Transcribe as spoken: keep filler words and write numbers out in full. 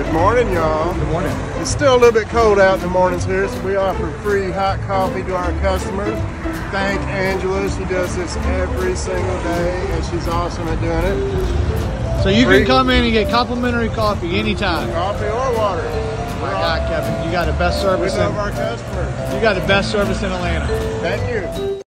Good morning, y'all. Good morning. It's still a little bit cold out in the mornings here, so we offer free hot coffee to our customers. Thank Angela. She does this every single day, and she's awesome at doing it. So you free can come in and get complimentary coffee anytime. Coffee or water. My God, Kevin, you got the best service. We love in, our customers. You got the best service in Atlanta. Thank you.